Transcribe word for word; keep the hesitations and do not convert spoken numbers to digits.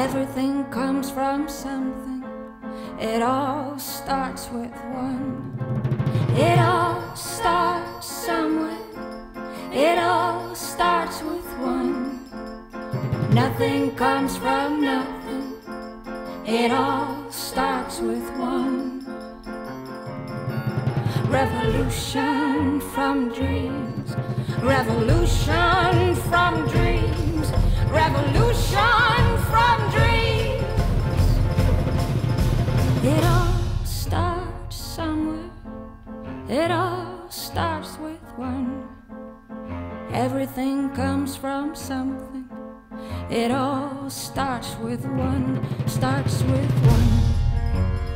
Everything comes from something. It all starts with one. It all starts somewhere. It all starts with one. Nothing comes from nothing. It all starts with one. Revolution from dreams. Revolution from dreams. Revolution from dreams. It all starts somewhere. It all starts with one. Everything comes from something. It all starts with one. Starts with one.